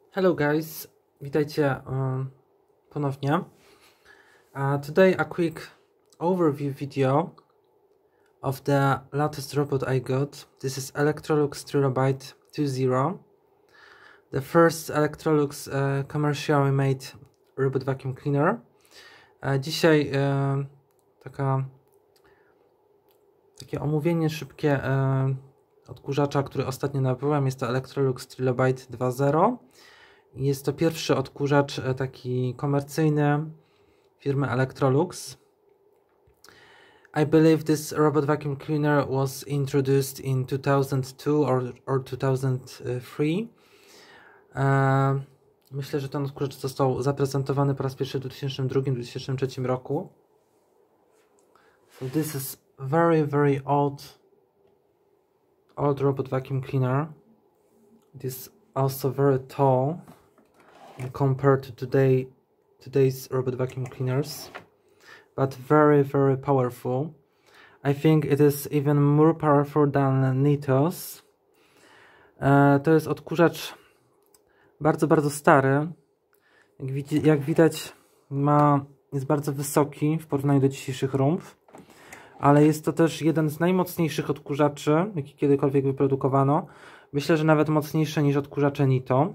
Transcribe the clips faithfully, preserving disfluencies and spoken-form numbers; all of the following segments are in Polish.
Hello guys, witajcie um, ponownie. Uh, today a quick overview video of the latest robot I got. This is Electrolux Trilobite two zero. The first Electrolux uh, commercially made robot vacuum cleaner. Uh, dzisiaj uh, taka, takie omówienie szybkie uh, odkurzacza, który ostatnio nabyłem. Jest to Electrolux Trilobite dwa zero. Jest to pierwszy odkurzacz taki komercyjny firmy Electrolux. I believe this robot vacuum cleaner was introduced in two thousand two or, or two thousand three. Uh, myślę, że ten odkurzacz został zaprezentowany po raz pierwszy w dwa tysiące drugi do dwa tysiące trzeciego roku. So this is very very old old robot vacuum cleaner. It is also very tall compared to today today's robot vacuum cleaners, but very very powerful. I think it is even more powerful than Nitos. E, to jest odkurzacz bardzo bardzo stary. Jak, widzi, jak widać ma, jest bardzo wysoki w porównaniu do dzisiejszych rumb, ale jest to też jeden z najmocniejszych odkurzaczy, jaki kiedykolwiek wyprodukowano. Myślę, że nawet mocniejsze niż odkurzacze Nito.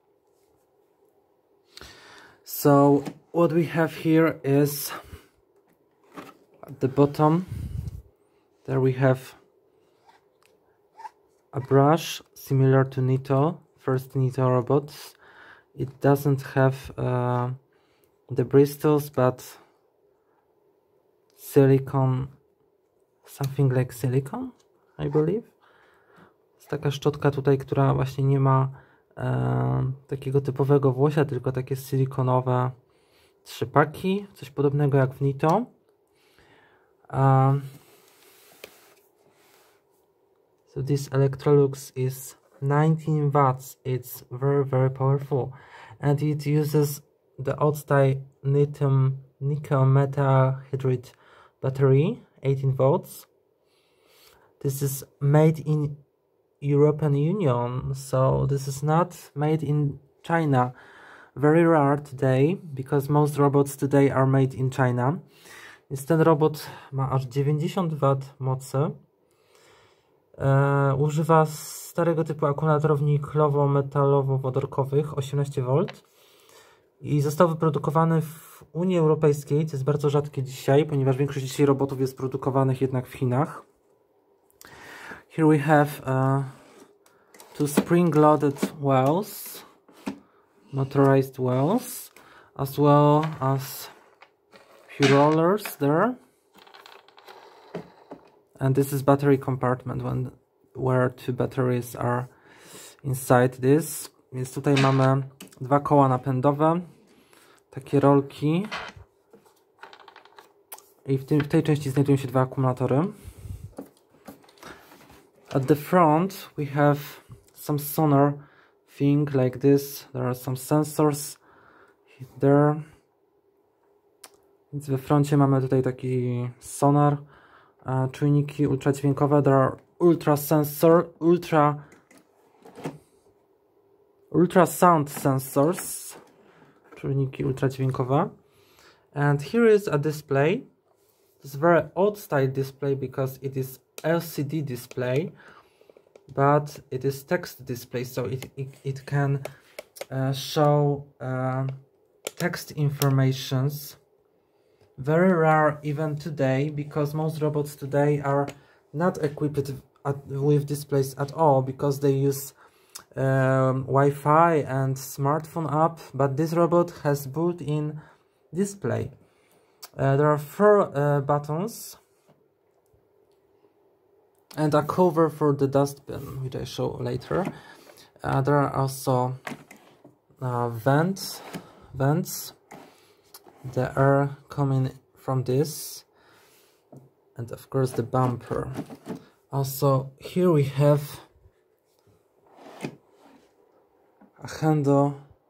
So what we have here is at the bottom there we have a brush similar to Nito, first Nito robots. It doesn't have uh, the bristles but silicone, something like silicone, I believe. Jest taka szczotka tutaj, która właśnie nie ma e, takiego typowego włosia, tylko takie silikonowe trzypaki, coś podobnego jak w Nito. Uh, so this Electrolux is nineteen watts. It's very very powerful, and it uses the old-style lithium nickel metal hydride battery, eighteen volts. This is made in European Union, so this is not made in China. Very rare today, because most robots today are made in China. Więc ten robot ma aż dziewięćdziesiąt watów mocy. E, używa starego typu akumulatorów niklowo-metalowo-wodorkowych osiemnaście wolt i został wyprodukowany w Unii Europejskiej, co jest bardzo rzadkie dzisiaj, ponieważ większość dzisiaj robotów jest produkowanych jednak w Chinach. Here we have uh, two spring-loaded wells, motorized wells, as well as few rollers there. And this is battery compartment when, where two batteries are inside this. Więc tutaj mamy dwa koła napędowe, takie rolki. I w, tym, w tej części znajdują się dwa akumulatory. At the front we have some sonar thing like this. There are some sensors there. Więc we froncie mamy tutaj taki sonar, uh, czujniki ultradźwiękowe. There are ultra sensor, ultra ultrasound sensors, czujniki ultradźwiękowe. And here is a display. It's very old style display because it is L C D display, but it is text display, so it, it, it can uh, show uh, text informations. Very rare even today, because most robots today are not equipped at, with displays at all, because they use um, Wi-Fi and smartphone app, but this robot has built-in display. Uh, there are four uh, buttons and a cover for the dustbin, which I show later. Uh, there are also uh, vents, vents, the air coming from this, and of course the bumper. Also here we have a handle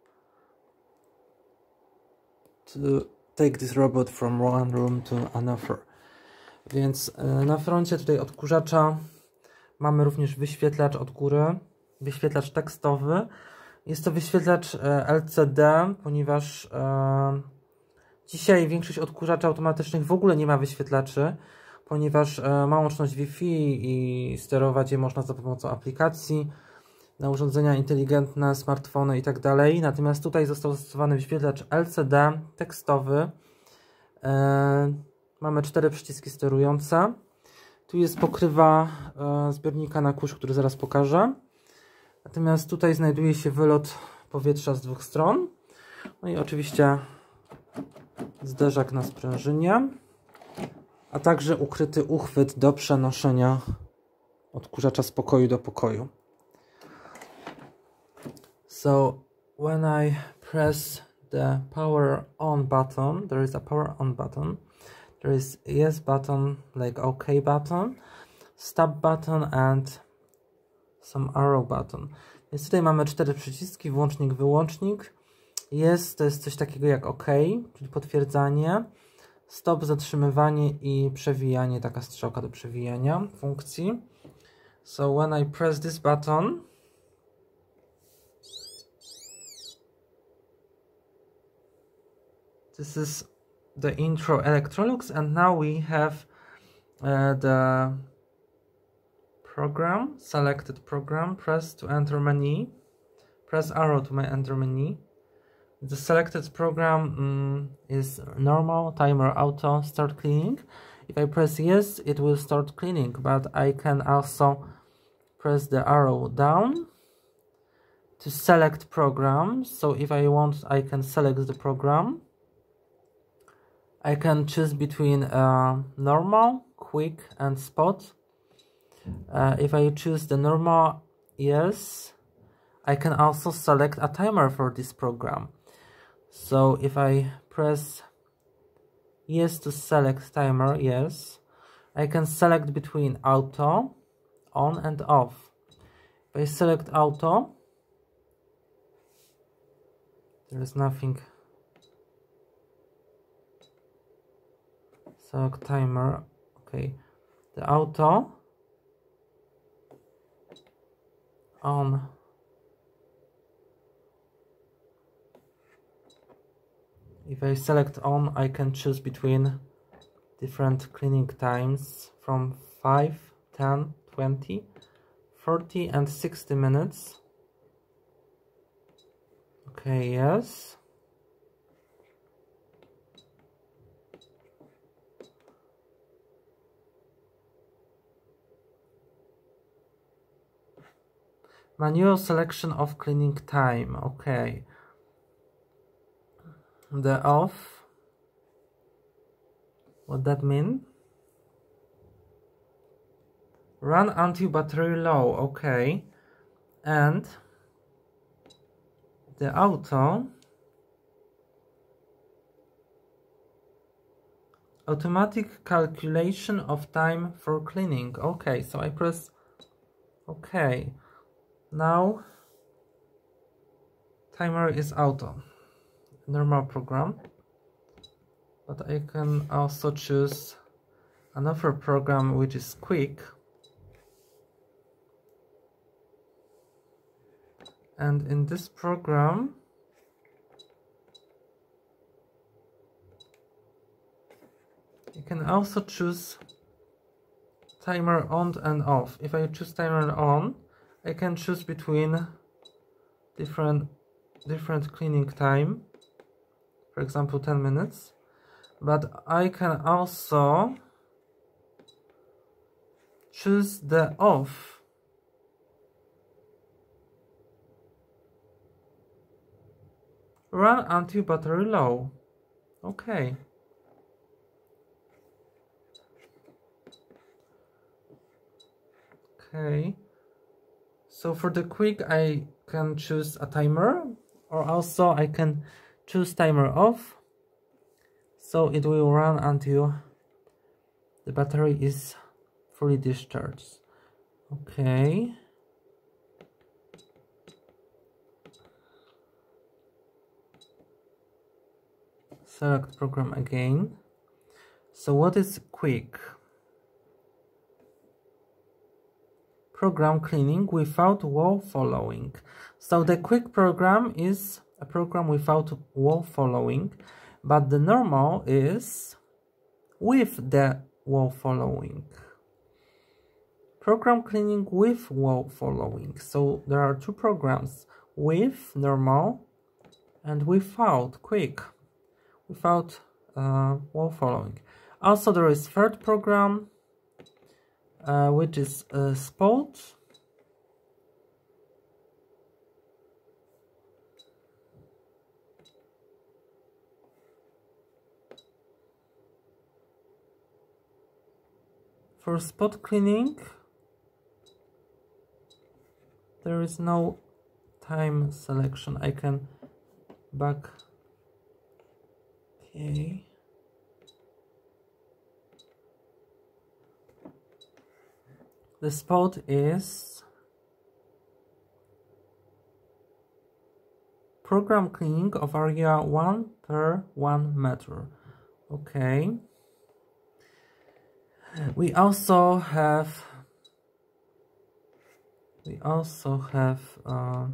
to take this robot from one room to another. Więc na froncie tutaj odkurzacza mamy również wyświetlacz od góry, wyświetlacz tekstowy Jest to wyświetlacz L C D, ponieważ e, dzisiaj większość odkurzaczy automatycznych w ogóle nie ma wyświetlaczy, ponieważ e, ma łączność Wi-Fi i sterować je można za pomocą aplikacji na urządzenia inteligentne, smartfony i tak dalej. Natomiast tutaj został zastosowany wyświetlacz L C D tekstowy. E, mamy cztery przyciski sterujące. Tu jest pokrywa e, zbiornika na kurz, który zaraz pokażę. Natomiast tutaj znajduje się wylot powietrza z dwóch stron. No i oczywiście zderzak na sprężynie, a także ukryty uchwyt do przenoszenia odkurzacza z pokoju do pokoju. So when I press the power on button, there is a power on button, there is yes button, like OK button, stop button and some arrow button. Więc tutaj mamy cztery przyciski, włącznik, wyłącznik. Jest, to jest coś takiego jak OK, czyli potwierdzanie, stop, zatrzymywanie i przewijanie, taka strzałka do przewijania funkcji. So when I press this button, this is the intro Electrolux, and now we have uh, the program, selected program. Press to enter menu, press arrow to my enter menu. The selected program um, is normal, timer, auto, start cleaning. If I press yes, it will start cleaning, but I can also press the arrow down to select program. So if I want, I can select the program. I can choose between uh, normal, quick and spot. Uh, if I choose the normal, yes, I can also select a timer for this program. So if I press yes to select timer, yes, I can select between auto, on and off. If I select auto, there is nothing. Select timer, okay. The auto, on, if I select on, I can choose between different cleaning times from five, ten, twenty, forty and sixty minutes. Okay, yes. Manual selection of cleaning time, okay. The off, what that mean? Run until battery low, okay. And the auto, automatic calculation of time for cleaning, okay. So I press okay. Now timer is auto, normal program, but I can also choose another program which is quick, and in this program you can also choose timer on and off. If I choose timer on, I can choose between different different cleaning time, for example ten minutes, but I can also choose the off. Run until battery low. Okay. Okay. So for the quick, I can choose a timer, or also I can choose timer off, so it will run until the battery is fully discharged. Okay. Select program again. So what is quick? Program cleaning without wall following. So the quick program is a program without wall following, but the normal is with the wall following. Program cleaning with wall following. So there are two programs, with normal and without quick, without uh, wall following. Also there is third program, uh, which is uh, spot. For spot cleaning, there is no time selection. I can back. Okay. The spot is program cleaning of area one per one meter. Okay. We also have we also have uh,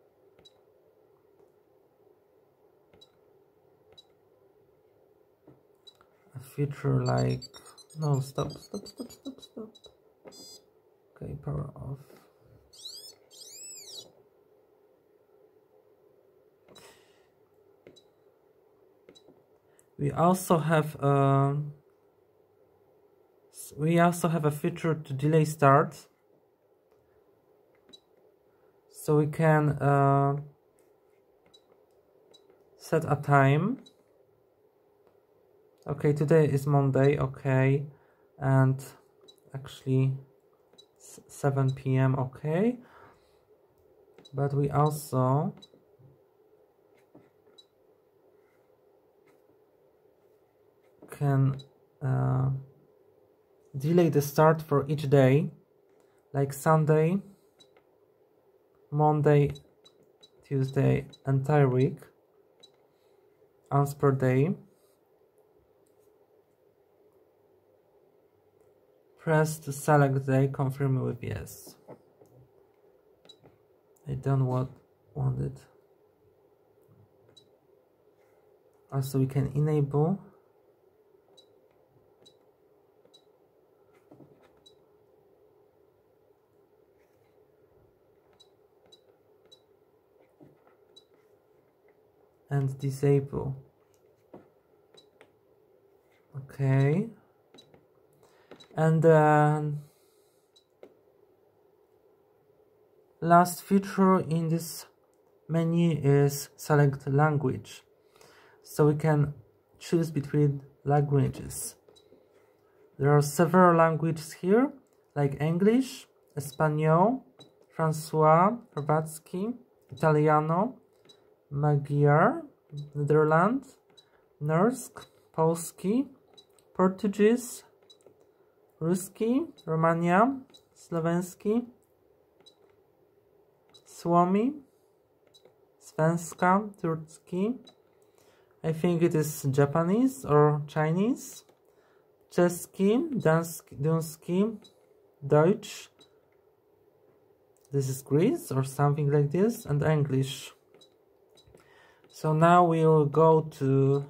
a feature like no stop stop stop stop stop. Okay, power off. We also have uh, we also have a feature to delay start, so we can uh, set a time. Okay, today is Monday. Okay, and actually seven p m Okay, but we also can uh, delay the start for each day, like Sunday, Monday, Tuesday, entire week, once per day. Press to select day, confirm with yes. I don't want, want it. Also we can enable and disable. Okay. And then last feature in this menu is select language. So we can choose between languages. There are several languages here, like English, Espanol, Francois, Hrvatski, Italiano, Magyar, Netherlands, Norse, Polski, Portuguese, Ruski, Romania, Slovenski, Suomi, Svenska, Turki. I think it is Japanese or Chinese. Czeski, Dansk, Dunski, Deutsch. This is Greece or something like this, and English. So now we will go to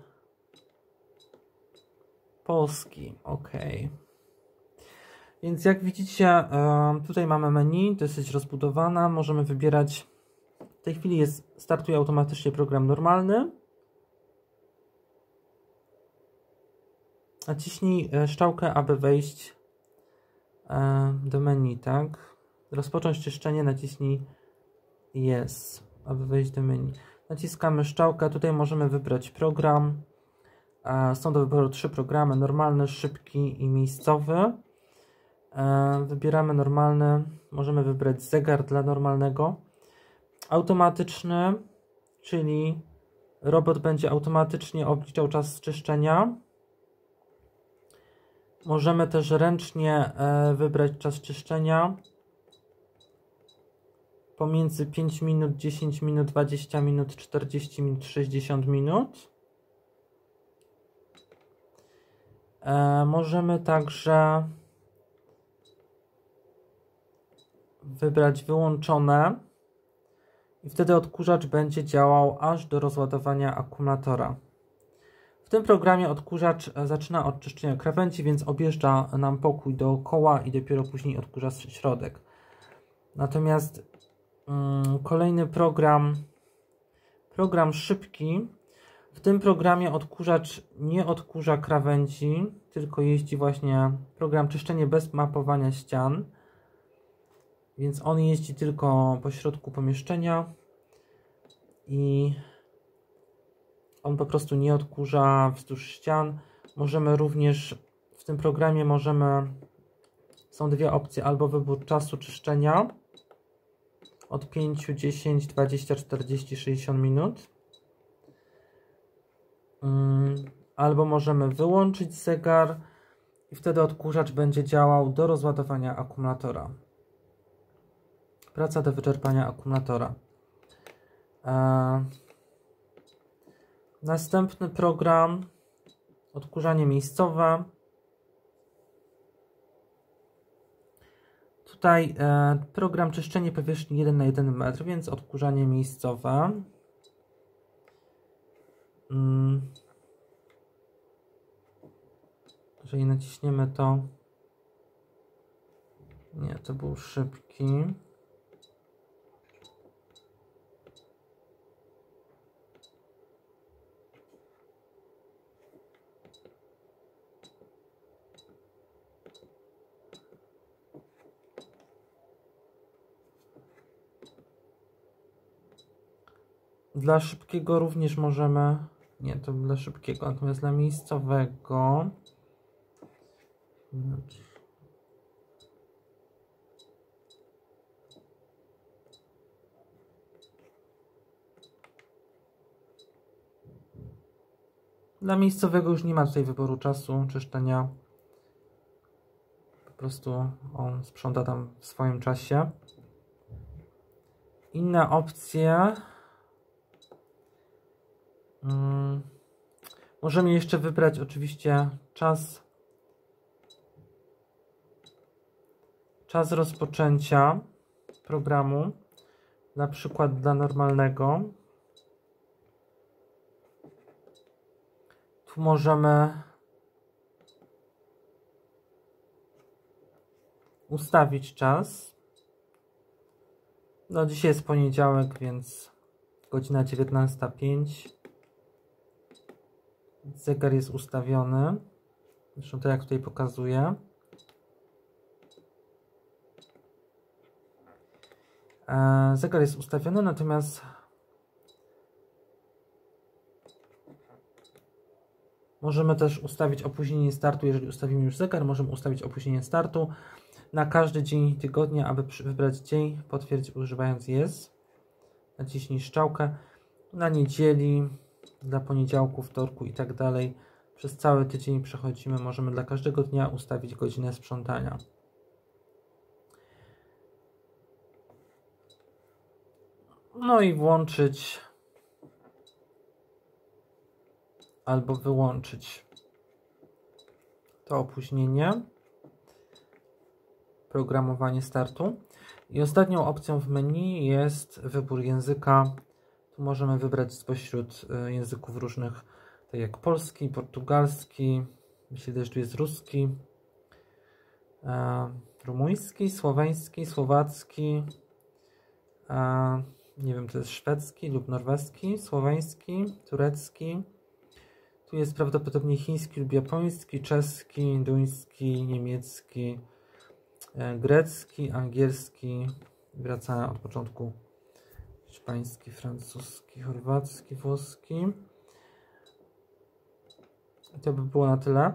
Polski. Okay. Więc jak widzicie, tutaj mamy menu, dosyć rozbudowana. Możemy wybierać. W tej chwili jest, startuje automatycznie program normalny. Naciśnij strzałkę, aby wejść do menu, tak? Rozpocząć czyszczenie, naciśnij Yes, aby wejść do menu. Naciskamy strzałkę, tutaj możemy wybrać program. Są do wyboru trzy programy, normalny, szybki i miejscowy. Wybieramy normalny, możemy wybrać zegar dla normalnego. Automatyczny, czyli robot będzie automatycznie obliczał czas czyszczenia. Możemy też ręcznie wybrać czas czyszczenia pomiędzy pięć minut, dziesięć minut, dwadzieścia minut, czterdzieści minut, sześćdziesiąt minut. Możemy także wybrać wyłączone i wtedy odkurzacz będzie działał aż do rozładowania akumulatora. W tym programie odkurzacz zaczyna od czyszczenia krawędzi, więc objeżdża nam pokój dookoła i dopiero później odkurza środek. Natomiast um, kolejny program, program szybki, w tym programie odkurzacz nie odkurza krawędzi, tylko jeździ właśnie program czyszczenie bez mapowania ścian, więc on jeździ tylko po środku pomieszczenia i on po prostu nie odkurza wzdłuż ścian. Możemy również w tym programie możemy są dwie opcje, albo wybór czasu czyszczenia od pięć, dziesięć, dwadzieścia, czterdzieści, sześćdziesiąt minut, albo możemy wyłączyć zegar i wtedy odkurzacz będzie działał do rozładowania akumulatora. Praca do wyczerpania akumulatora. Eee, następny program, odkurzanie miejscowe. Tutaj e, program czyszczenie powierzchni jeden na jeden metr, więc odkurzanie miejscowe. Hmm. Jeżeli naciśniemy to... Nie, to był szybki. Dla szybkiego również możemy... Nie, to dla szybkiego, natomiast dla miejscowego... Dla miejscowego już nie ma tutaj wyboru czasu czyszczenia. Po prostu on sprząta tam w swoim czasie. Inne opcje... Hmm. Możemy jeszcze wybrać oczywiście czas czas rozpoczęcia programu, na przykład dla normalnego. Tu możemy ustawić czas. No dzisiaj jest poniedziałek, więc godzina dziewiętnasta pięć. Zegar jest ustawiony. Zresztą to jak tutaj pokazuję. Zegar jest ustawiony, natomiast możemy też ustawić opóźnienie startu. Jeżeli ustawimy już zegar, możemy ustawić opóźnienie startu na każdy dzień tygodnia, aby wybrać dzień, potwierdź używając yes. Naciśnij strzałkę. Na niedzieli, dla poniedziałku, wtorku i tak dalej. Przez cały tydzień przechodzimy, możemy dla każdego dnia ustawić godzinę sprzątania. No i włączyć albo wyłączyć to opóźnienie, programowanie startu. I ostatnią opcją w menu jest wybór języka. Tu możemy wybrać spośród języków różnych, tak jak polski, portugalski, myślę, że tu jest ruski, e, rumuński, słoweński, słowacki, e, nie wiem, to jest szwedzki lub norweski, słoweński, turecki. Tu jest prawdopodobnie chiński lub japoński, czeski, duński, niemiecki, e, grecki, angielski. Wracamy od początku. Hiszpański, francuski, chorwacki, włoski. I to by było na tyle.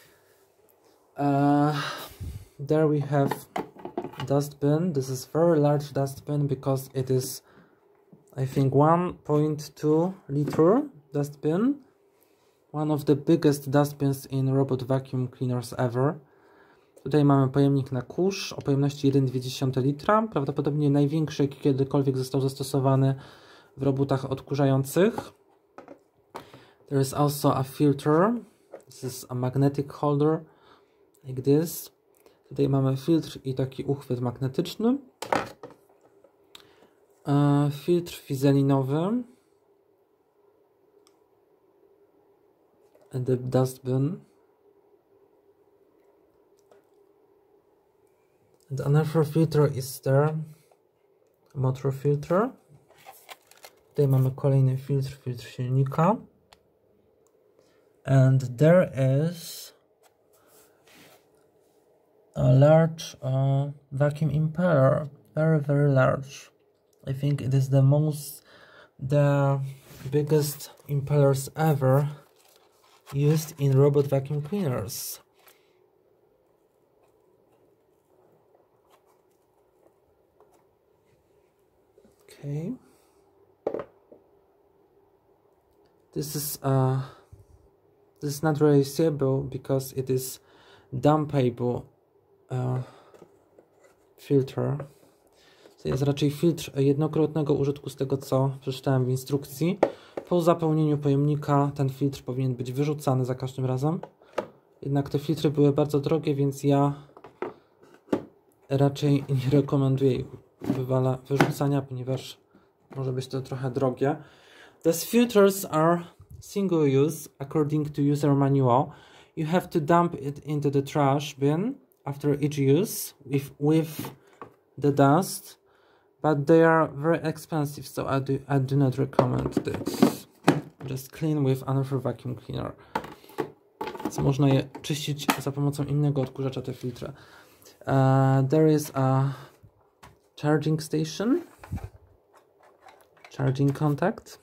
Uh, there we have dustbin. This is very large dustbin because it is, I think, one point two liter dustbin. One of the biggest dustbins in robot vacuum cleaners ever. Tutaj mamy pojemnik na kurz o pojemności jeden przecinek dwa litra. Prawdopodobnie największy, jaki kiedykolwiek został zastosowany w robotach odkurzających. There is also a filter. This is a magnetic holder, like this. Tutaj mamy filtr i taki uchwyt magnetyczny. E, filtr fizelinowy. The dustbin. And another filter is there. Motor filter. Tutaj mamy kolejny filtr, filtr silnika. And there is a large uh, vacuum impeller. Very, very large. I think it is the most, the biggest impellers ever used in robot vacuum cleaners. Okay. This is uh this is not really seeable because it is dumpable uh, filter. To jest raczej filtr jednokrotnego użytku z tego, co przeczytałem w instrukcji. Po zapełnieniu pojemnika ten filtr powinien być wyrzucany za każdym razem. Jednak te filtry były bardzo drogie, więc ja raczej nie rekomenduję ich wywala, wyrzucania, ponieważ może być to trochę drogie. These filters are single use according to user manual. You have to dump it into the trash bin after each use with, with the dust, but they are very expensive, so I do, I do not recommend this. Just clean with another vacuum cleaner. Więc można je czyścić za pomocą innego odkurzacza, te filtry. Uh, there is a charging station, charging contact,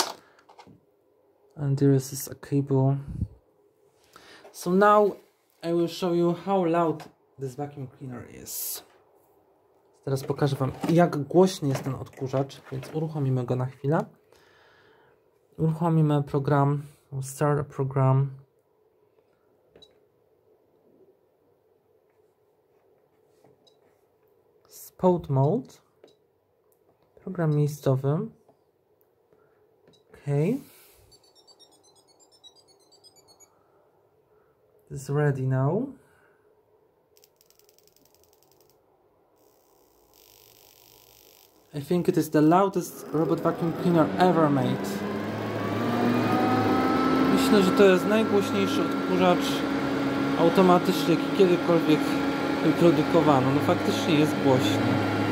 and there is a cable. So now I will show you how loud this vacuum cleaner is. Teraz pokażę Wam, jak głośny jest ten odkurzacz, więc uruchomimy go na chwilę. Uruchomimy program, start program. Spot mode. Program miejscowy. OK. It's ready now. I think it is the loudest robot vacuum cleaner ever made. Myślę, że to jest najgłośniejszy odkurzacz automatyczny, jaki kiedykolwiek wyprodukowano. No faktycznie jest głośny.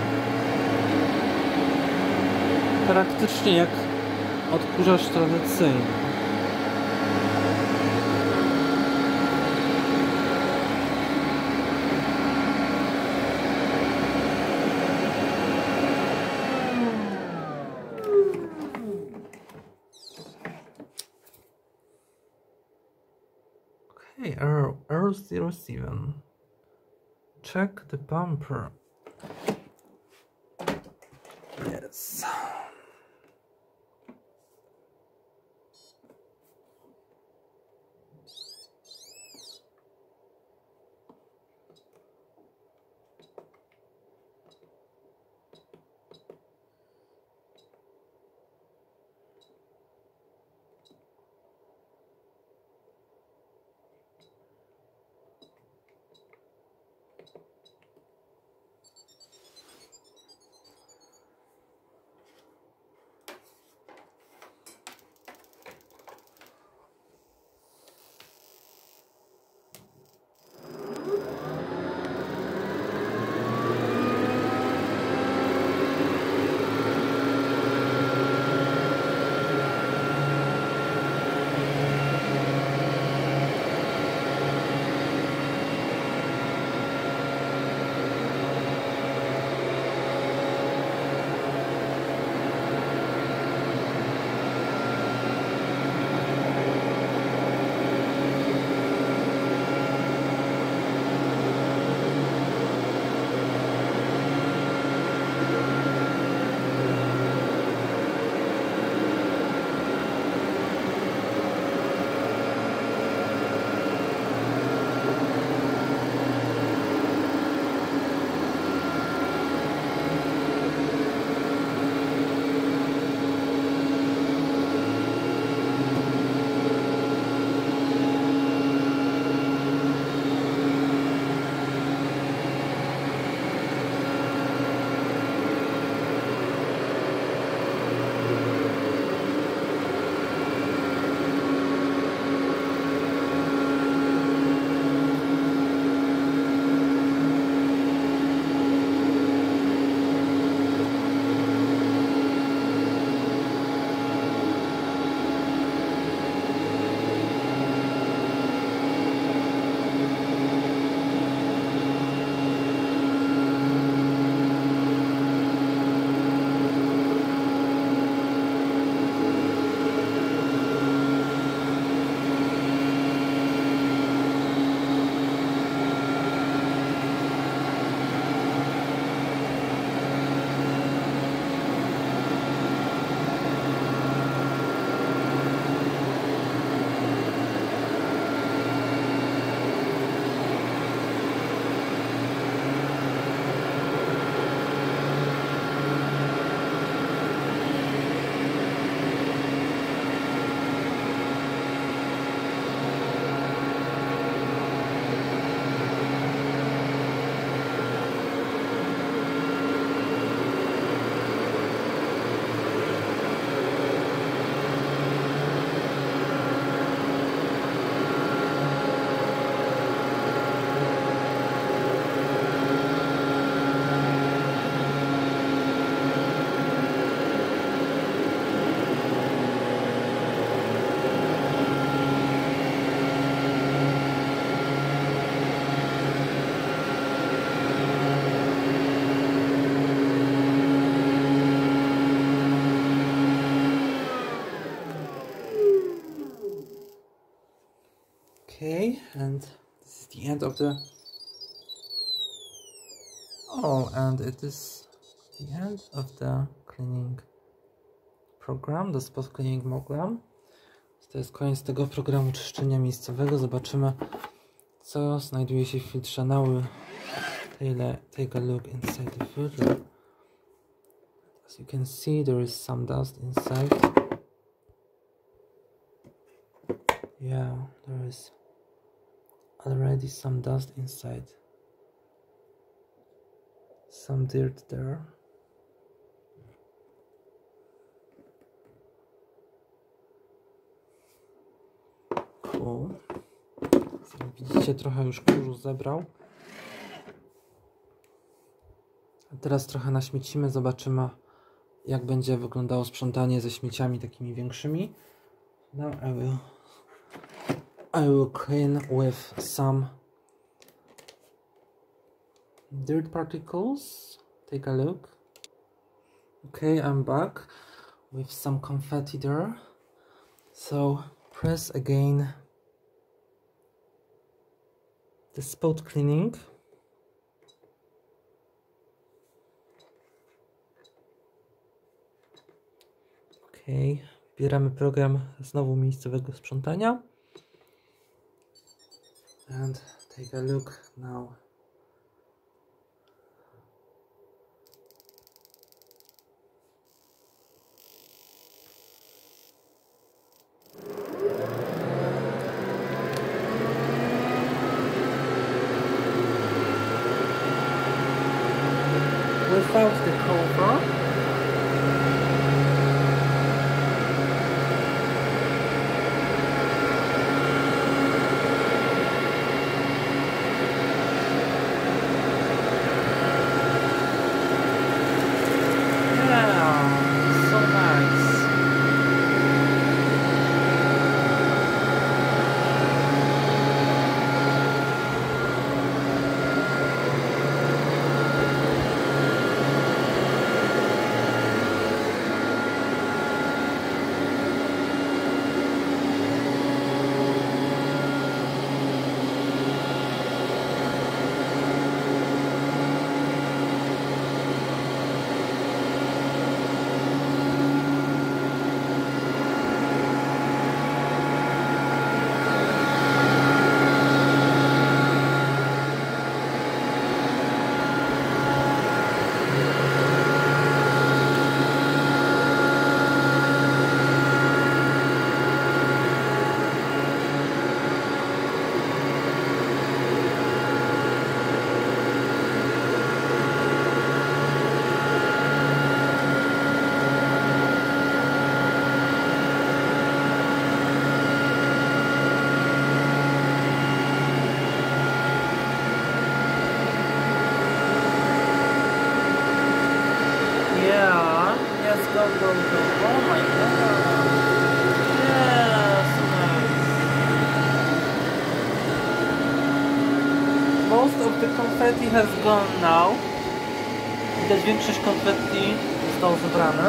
Praktycznie jak odkurzacz tradycyjny. Okay, error, error zero seven. Check the bumper. Yes. Okay, and this is the end of the... Oh, and it is the end of the cleaning program, the spot cleaning program. To jest koniec tego programu czyszczenia miejscowego. Zobaczymy, co znajduje się w filtrze. Now we'll take a look inside the filter. As you can see, there is some dust inside. Yeah, there is already some dust inside. Some dirt there. Cool. Jak widzicie, trochę już kurzu zebrał. A teraz trochę naśmiecimy, zobaczymy, jak będzie wyglądało sprzątanie ze śmieciami takimi większymi. Now I will I will clean with some dirt particles. Take a look. Okay, I'm back with some confetti there. So press again the spot cleaning. Okay, wybieramy program znowu miejscowego sprzątania. And take a look now. Without the cover. Go, go, go. Oh my god. Yes, nice. Most of the confetti has gone now. Widać, większość konfetti zostało zebrane.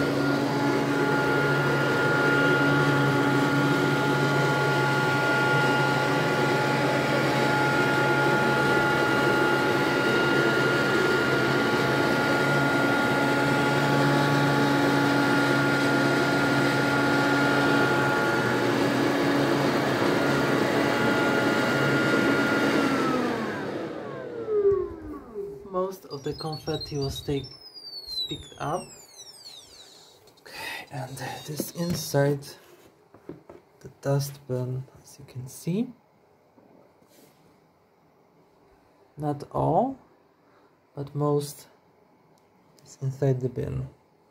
Most of the confetti was take, picked up. Okay, and this inside the dustbin, as you can see. Not all, but most is inside the bin.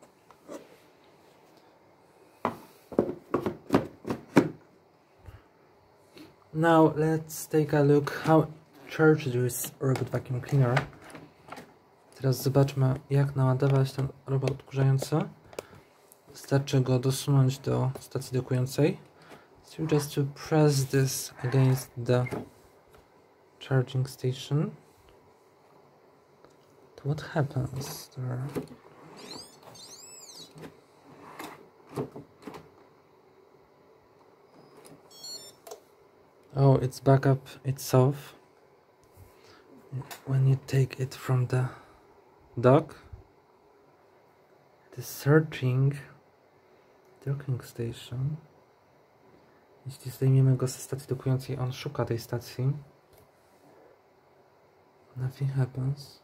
Now let's take a look how charged this robot vacuum cleaner. Teraz zobaczmy, jak naładować ten robot odkurzający. Wystarczy go dosunąć do stacji dokującej. So just to press this against the charging station. To what happens there? Oh, it's back up itself when you take it from the dock. It is searching docking station. Jeśli zdejmiemy go ze stacji dokującej, on szuka tej stacji. Nothing happens.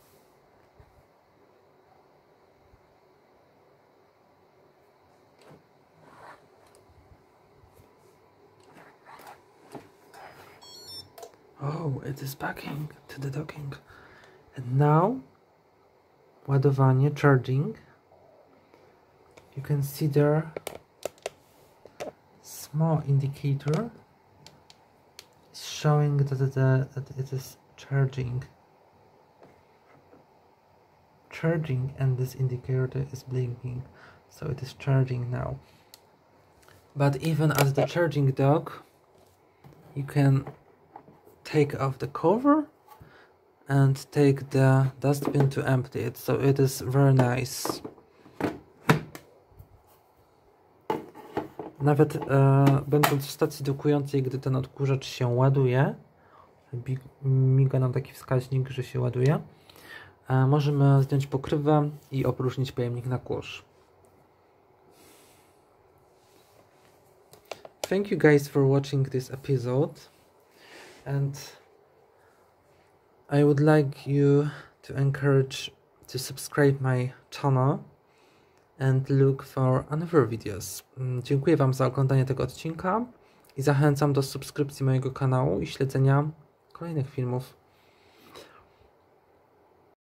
Oh, it is backing to the docking. And now, ładowanie, charging. You can see there small indicator is showing that, the, that it is charging. Charging, and this indicator is blinking, so it is charging now. But even at the charging dock, you can take off the cover and take the dustbin to empty it, so it is very nice. Nawet e, będąc w stacji dokującej, gdy ten odkurzacz się ładuje, miga nam taki wskaźnik, że się ładuje, e, możemy zdjąć pokrywę i opróżnić pojemnik na kurz. Thank you guys for watching this episode, and I would like you to encourage to subscribe my channel and look for another videos. Dziękuję Wam za oglądanie tego odcinka i zachęcam do subskrypcji mojego kanału i śledzenia kolejnych filmów.